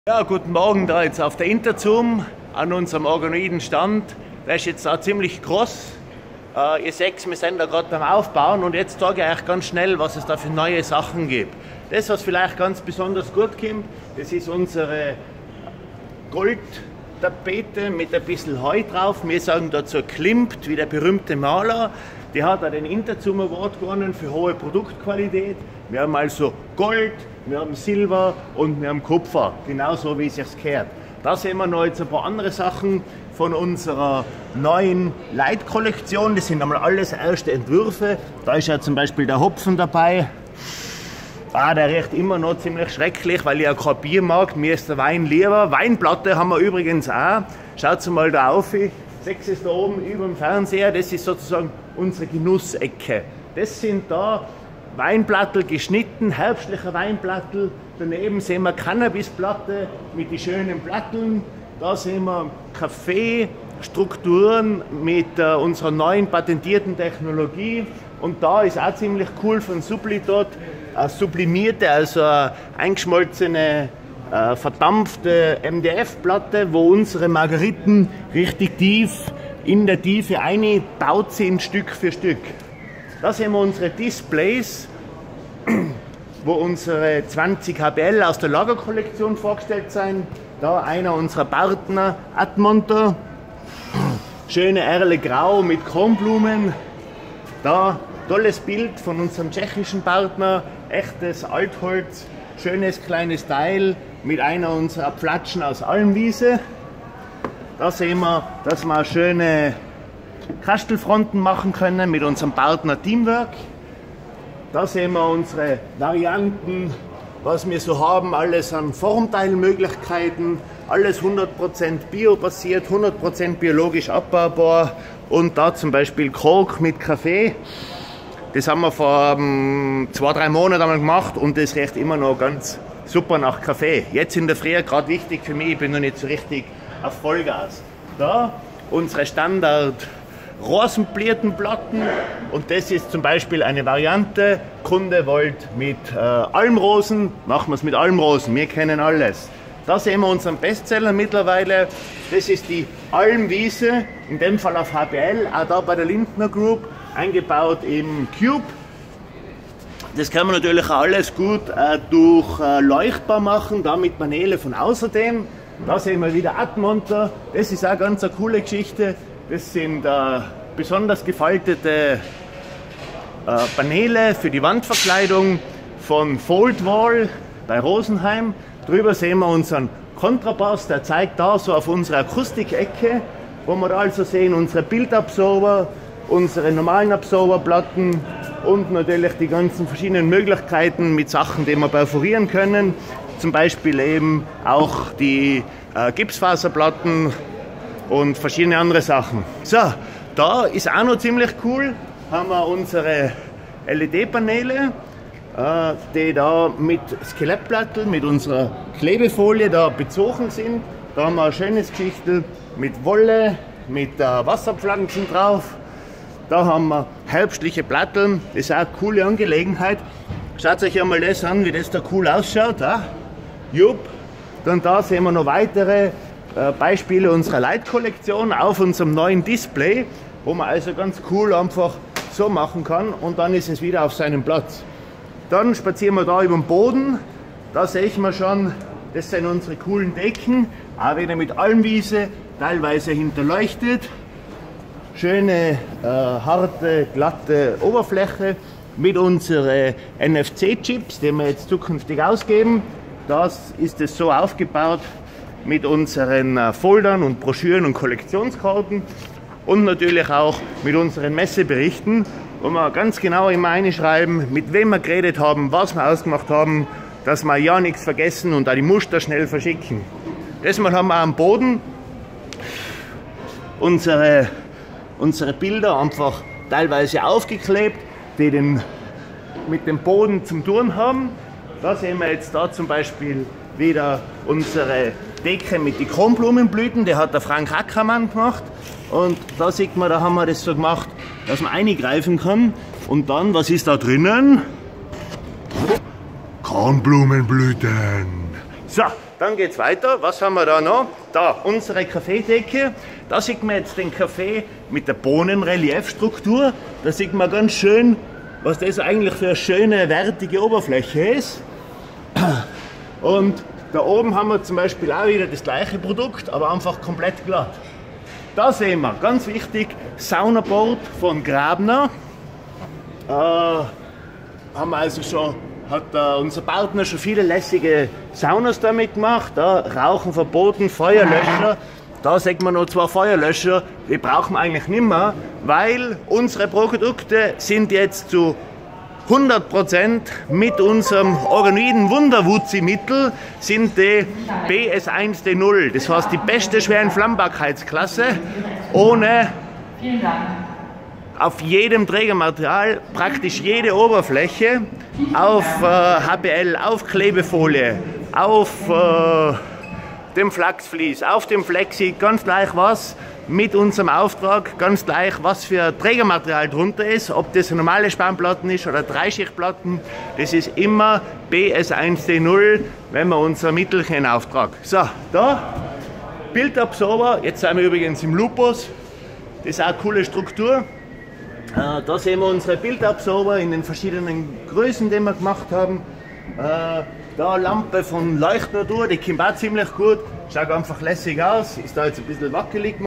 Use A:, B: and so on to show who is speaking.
A: Ja, guten Morgen da jetzt auf der Interzoom an unserem Organoiden-Stand. Der ist jetzt da ziemlich groß. Ihr seht, wir sind da gerade beim Aufbauen und jetzt sage ich euch ganz schnell, was es da für neue Sachen gibt. Das, was vielleicht ganz besonders gut kommt, das ist unsere Goldtapete mit ein bisschen Heu drauf. Wir sagen dazu Klimt, wie der berühmte Maler. Die hat auch den Interzoom Award gewonnen für hohe Produktqualität. Wir haben also Gold, wir haben Silber und wir haben Kupfer, genauso wie es sich gehört. Da sehen wir noch jetzt ein paar andere Sachen von unserer neuen Light-Kollektion. Das sind einmal alles erste Entwürfe. Da ist ja zum Beispiel der Hopfen dabei. Der riecht immer noch ziemlich schrecklich, weil ich ja kein Bier mag. Mir ist der Wein lieber. Weinplatte haben wir übrigens auch. Schaut mal da auf. Seht es da oben über dem Fernseher. Das ist sozusagen unsere Genussecke. Das sind da Weinplattel geschnitten, herbstlicher Weinplattel. Daneben sehen wir Cannabisplatte mit den schönen Platteln. Da sehen wir Kaffeestrukturen mit unserer neuen patentierten Technologie. Und da ist auch ziemlich cool von Sublitot, eine sublimierte, also eine eingeschmolzene, verdampfte MDF-Platte, wo unsere Margeriten richtig tief in der Tiefe eingebaut sind, Stück für Stück. Da sehen wir unsere Displays, wo unsere 20 HBL aus der Lagerkollektion vorgestellt sind. Da einer unserer Partner, Admonter, schöne Erle Grau mit Chromblumen. Da tolles Bild von unserem tschechischen Partner, echtes Altholz, schönes kleines Teil mit einer unserer Pflatschen aus Almwiese. Da sehen wir, dass wir schöne Kastelfronten machen können mit unserem Partner Teamwork. Da sehen wir unsere Varianten, was wir so haben, alles an Formteilmöglichkeiten, alles 100% biobasiert, 100% biologisch abbaubar und da zum Beispiel Kork mit Kaffee. Das haben wir vor 2-3 Monaten einmal gemacht und das riecht immer noch ganz super nach Kaffee. Jetzt in der Früh, gerade wichtig für mich, ich bin noch nicht so richtig auf Vollgas. Da unsere Standard Rosenblütenplatten und das ist zum Beispiel eine Variante. Kunde wollte mit Almrosen, machen wir es mit Almrosen, wir kennen alles. Da sehen wir unseren Bestseller mittlerweile. Das ist die Almwiese, in dem Fall auf HBL, auch da bei der Lindner Group, eingebaut im Cube. Das kann man natürlich auch alles gut durchleuchtbar machen, da mit Paneele von außerdem. Da sehen wir wieder Admonter, das ist auch ganz eine coole Geschichte. Das sind besonders gefaltete Paneele für die Wandverkleidung von Foldwall bei Rosenheim. Drüber sehen wir unseren Kontrabass, der zeigt da so auf unsere Akustikecke, wo wir da also sehen unsere Bildabsorber, unsere normalen Absorberplatten und natürlich die ganzen verschiedenen Möglichkeiten mit Sachen, die wir perforieren können. Zum Beispiel eben auch die Gipsfaserplatten und verschiedene andere Sachen. So, da ist auch noch ziemlich cool, haben wir unsere LED-Paneele, die da mit Skelettplatteln, mit unserer Klebefolie da bezogen sind. Da haben wir ein schönes Geschichtel mit Wolle, mit Wasserpflanzen drauf. Da haben wir herbstliche Platteln, das ist auch eine coole Angelegenheit. Schaut euch einmal das an, wie das da cool ausschaut. Jupp. Dann da sehen wir noch weitere Beispiele unserer Light-Kollektion auf unserem neuen Display, wo man also ganz cool einfach so machen kann und dann ist es wieder auf seinem Platz. Dann spazieren wir da über den Boden, da sehe ich mal schon, das sind unsere coolen Decken, auch wieder mit Almwiese, teilweise hinterleuchtet. Schöne, harte, glatte Oberfläche mit unseren NFC-Chips, die wir jetzt zukünftig ausgeben. Das ist es so aufgebaut mit unseren Foldern und Broschüren und Kollektionskarten und natürlich auch mit unseren Messeberichten, wo wir ganz genau immer reinschreiben, mit wem wir geredet haben, was wir ausgemacht haben, dass wir ja nichts vergessen und auch die Muster schnell verschicken. Deshalb haben wir am Boden unsere Bilder einfach teilweise aufgeklebt, die mit dem Boden zum Tun haben. Da sehen wir jetzt da zum Beispiel wieder unsere Decke mit den Chromblumenblüten, die hat der Frank Ackermann gemacht. Und da sieht man, da haben wir das so gemacht, dass man eingreifen kann. Und dann, was ist da drinnen? Kornblumenblüten. So, dann geht es weiter. Was haben wir da noch? Da, unsere Kaffeedecke. Da sieht man jetzt den Kaffee mit der Bohnenreliefstruktur. Da sieht man ganz schön, was das eigentlich für eine schöne, wertige Oberfläche ist. Und da oben haben wir zum Beispiel auch wieder das gleiche Produkt, aber einfach komplett glatt. Da sehen wir, ganz wichtig, Saunaboard von Grabner. Haben wir also schon, hat unser Partner schon viele lässige Saunas damit gemacht. Da Rauchen verboten, Feuerlöscher. Da sieht man noch 2 Feuerlöscher, die brauchen wir eigentlich nicht mehr, weil unsere Produkte sind jetzt zu 100% mit unserem Organoiden Wunderwuzi-Mittel sind die BS1D0. Das heißt die beste Schwerenflammbarkeitsklasse ohne auf jedem Trägermaterial praktisch jede Oberfläche, auf HBL, auf Klebefolie, auf dem Flachsvlies, auf dem Flexi, ganz gleich was, mit unserem Auftrag, ganz gleich was für Trägermaterial drunter ist, ob das normale Spannplatten ist oder Dreischichtplatten, das ist immer BS1D0, wenn wir unser Mittelchen in Auftrag. So, da, Bildabsorber, jetzt sind wir übrigens im Lupus, das ist auch eine coole Struktur. Da sehen wir unsere Bildabsorber in den verschiedenen Größen, die wir gemacht haben. Da Lampe von Leuchtnatur, die kommt auch ziemlich gut, schaut einfach lässig aus, ist da jetzt ein bisschen wackelig.